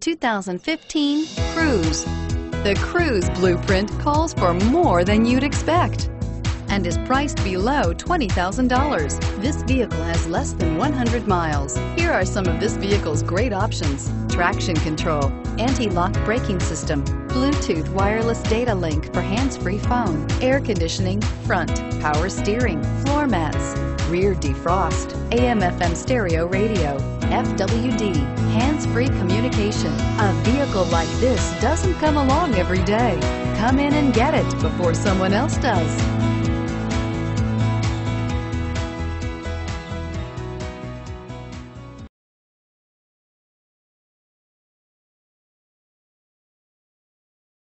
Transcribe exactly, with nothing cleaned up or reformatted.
two thousand fifteen Cruze. The Cruze blueprint calls for more than you'd expect and is priced below twenty thousand dollars. This vehicle has less than one hundred miles. Here are some of this vehicle's great options: traction control, anti-lock braking system, Bluetooth wireless data link for hands-free phone, air conditioning, front, power steering, floor mats, rear defrost, A M F M stereo radio, F W D, hands-free communication. A vehicle like this doesn't come along every day. Come in and get it before someone else does.